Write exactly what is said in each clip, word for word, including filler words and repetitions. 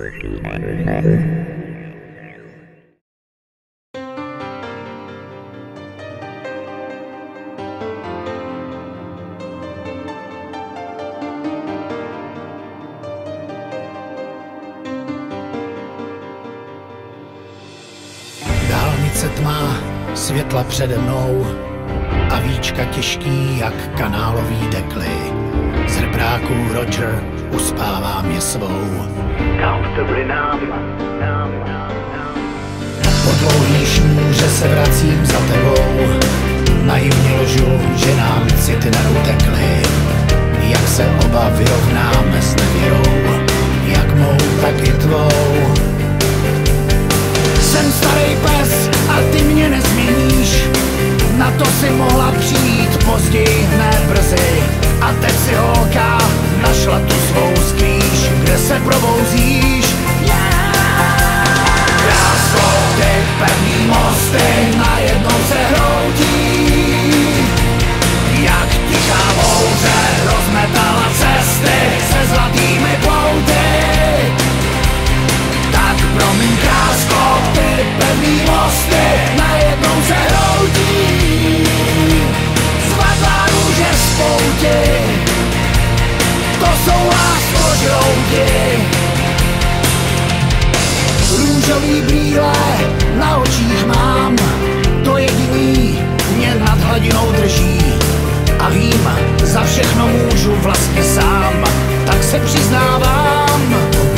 Dálnice tmá, světla přede mnou a víčka těžký jak kanálový dekly. Z hrpráků Roger uspává mě svou. Comfortably nám, nám, nám, nám. Po dlouhý šňůře se vracím za tebou. Naivně ložu, že nám city neutekly. Jak se oba vyrovnáme s nevěrou, jak mou, tak i tvou. Jsem starý pes a ty mě nezměníš. Na to si mohla přijít později, ne brzy. A teď si holka našla tu svou skrýš, kde se probouzíš. Krásko, ty pevný mosty najednou se hroutí. Jak tichá bouře rozmetala cesty se zlatými pouty. Tak promiň krásko, ty pevný mosty najednou se hroutí. Zlatá růže z pouti, to jsou láskožrouti. Růžový brýle na očích mám, to jediný mě nad hladinou drží. A vím, za všechno můžu vlastně sám, tak se přiznávám.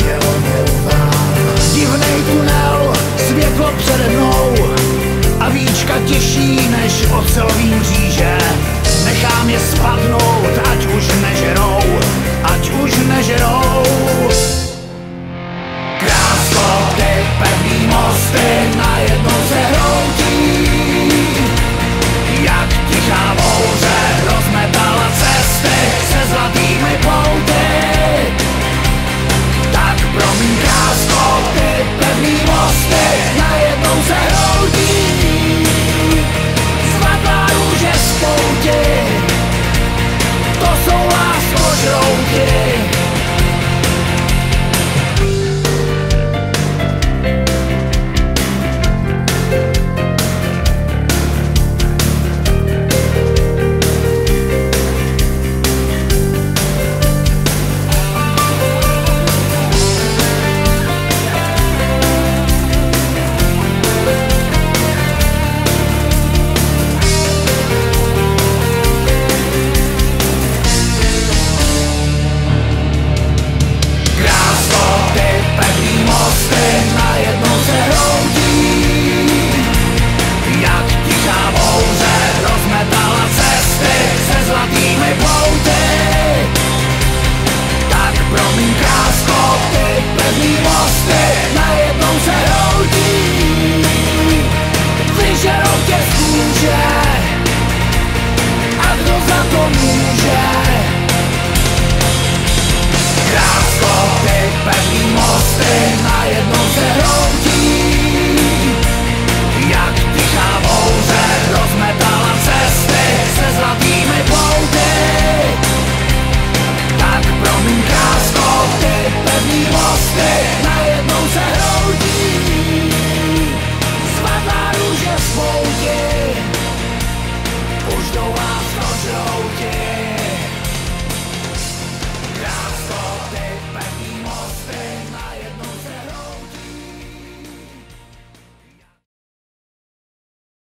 Divnej tunel, světlo přede mnou a víčka těžší než ocelový mříže. Nechám je spadnout, ať už nežerou, ať už nežerou. Krásko, ty pevný mosty najednou se hroutí. Jak tichá bouře rozmetala cesty se zlatými pouty. Tak promiň krásko, ty pevný mosty najednou se hroutí. Zlatá růže z pouti, to jsou láskožrouti. Krásko, ty